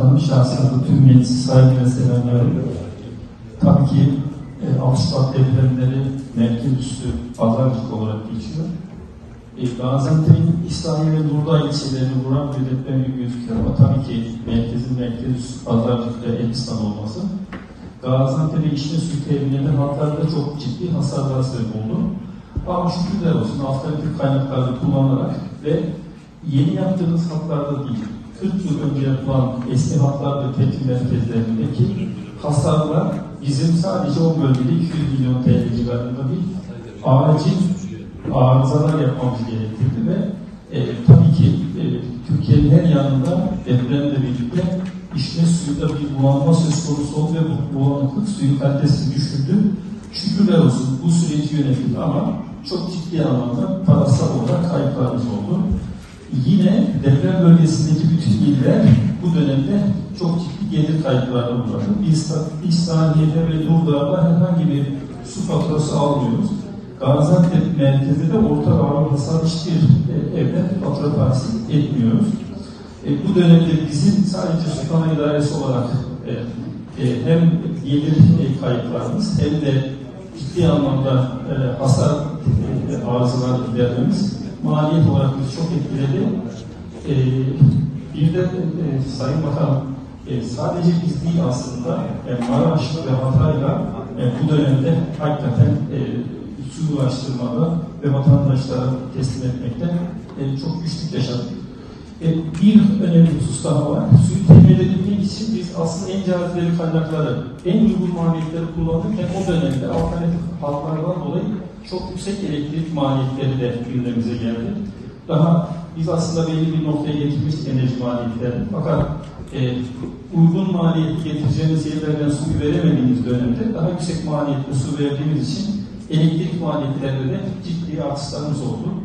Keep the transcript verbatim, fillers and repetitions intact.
Bakanım, şahsen de tüm meclisi saygıyla selamlıyorum. Tabii ki e, Ağustos depremleri merkez üstü pazarcık olarak geçiyor. E, Gaziantep'in İslahiye ve Nurdağ ilçelerini vuran bir deprem gibi gözüküyor ama tabii ki merkezin merkez üstü pazarcık ve Elbistan olması Gaziantep'e içme suyu temininde hatlarda çok ciddi hasarlar sebep oldu. Ama şükürler olsun alternatif kaynakları kullanarak ve yeni yaptığımız hatlarda değil, kırk yıl önce yapılan eski hatlar ve tepki merkezlerindeki hasarlar bizim sadece o bölgede iki yüz milyon T L civarında bir acil arızalar yapmamız gerektirdi ve e, tabii ki e, Türkiye'nin her yanında depremle birlikte içme suyunda bir bulanma söz konusu oldu ve bu bulanıklık suyun kalitesini düşürdü. Şükürler olsun bu süreci yönetildi ama çok ciddi anlamda parasal olarak kayıplarımız oldu. Yine deprem bölgesindeki bütün iller bu dönemde çok ciddi gelir kayıplarına uğradı. Biz İslahiye'de ve Nurdağ'da herhangi bir su faturası almıyoruz. Gaziantep merkezinde de orta ağır hasar hiçbir e, evde fatura tahsil etmiyoruz. E, bu dönemde bizim sadece Sultan İdaresi olarak e, e, hem gelir e, kayıplarımız hem de ciddi anlamda e, hasar e, arızalar gidermemiz maliyet olarak bizi çok etkiledi. E, bir de e, Sayın Bakanım e, sadece biz değil aslında e, Maraş ve Hatay'la e, bu dönemde hakikaten e, su ulaştırmada ve vatandaşlara teslim etmekte e, çok güçlük yaşadık. E, bir önemli husus daha var. Suyu temin edebilmek için biz aslında en cazibeli kaynakları, en uygun maliyetleri kullanırken o dönemde alternatif hatlardan dolayı çok yüksek elektrik maliyetleri de gündemimize geldi. Daha biz aslında belli bir noktaya getirmiştik enerji maliyetlerini. Fakat e, uygun maliyeti getireceğimiz yerlerden suyu veremediğimiz dönemde daha yüksek maliyetli su verdiğimiz için elektrik maliyetlerinde de ciddi artışlarımız oldu.